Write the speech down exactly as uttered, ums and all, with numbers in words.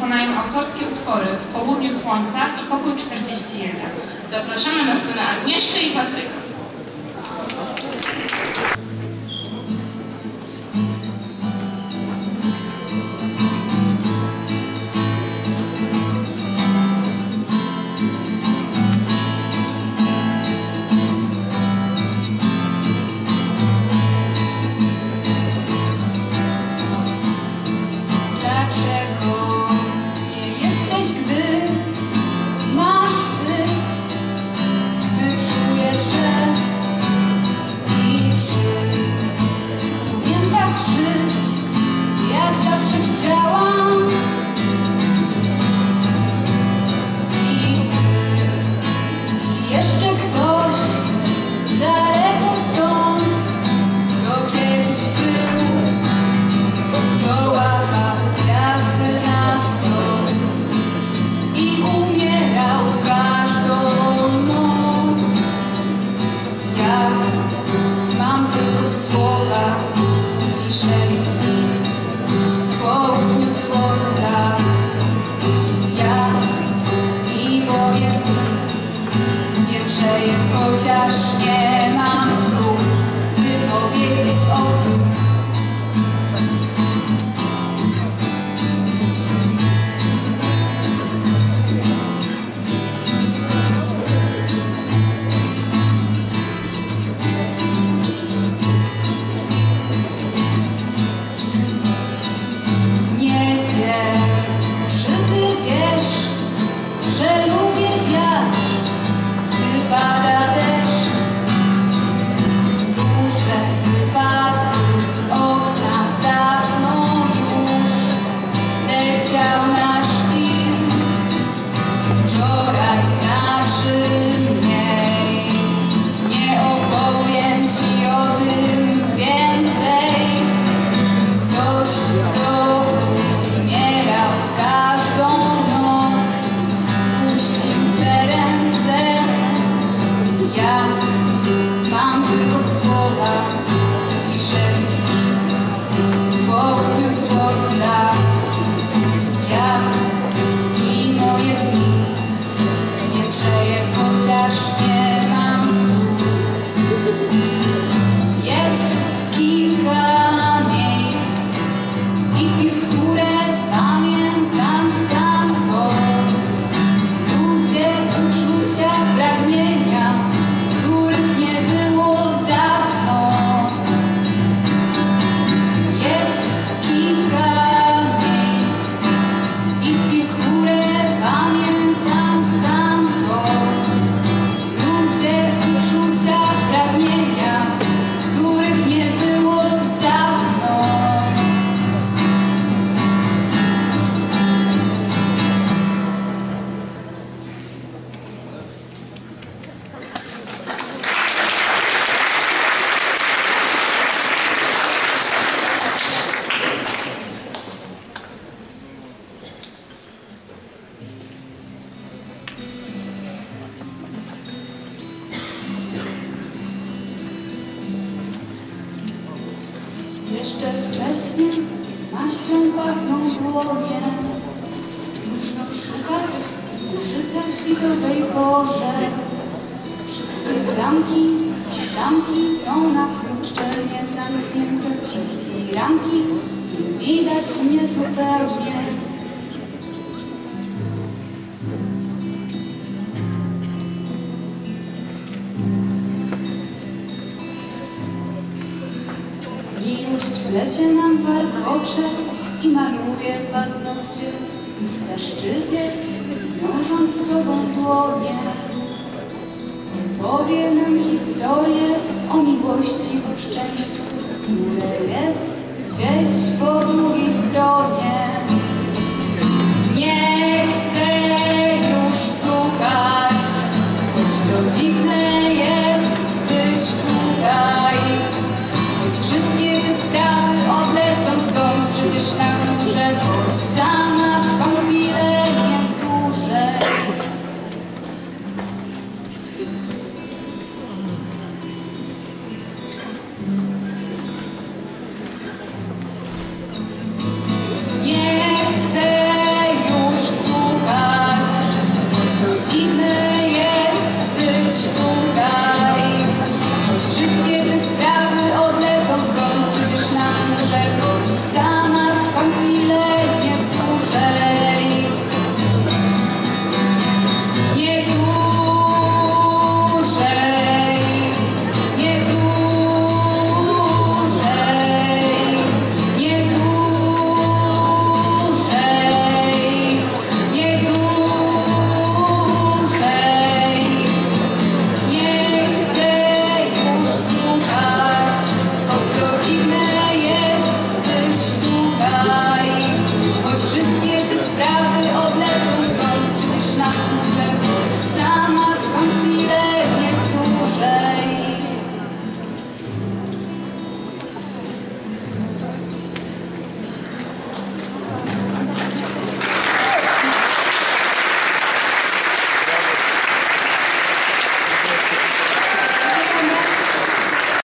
wykonają autorskie utwory W południu słońca i Pokój czterdzieści jeden. Zapraszamy na scenę Agnieszkę i Patryka. Chociaż nie mam słów, by powiedzieć o tym. Nie wiem, czy ty wiesz, że lubię wiatr, gdy pada deszcz. Duże wypadków z okna dawno już leciał nasz film. Wczoraj znaczy mniej. Nie opowiem ci o tym więcej. Ktoś, kto umierał każdą noc, puścił twe ręce. Ja mam tylko słowa i szept list w południu słońca. Ja i moje dni nie przeję, chociaż nie mam słów. Jest kilka miejsc i chwil, które pamiętam stamtąd. Ludzie, uczucia, pragnienia, których nie było dawno. Jest kilka miejsc i chwil, które pamiętam stamtąd. Ludzie, uczucia, pragnienia, których nie było dawno. Jeszcze wcześniej maścią pachną dłonie. Próżno szukać księżyca w świtowej porze. Wszystkie bramki i zamki są na klucz szczelnie zamknięte. Przez firanki nie widać mnie zupełnie. Miłość plecie nam warkocze i maluje paznokcie, usta szczypie, wiążąc sobą dłonie. Powie nam historię o miłości, o szczęściu, które jest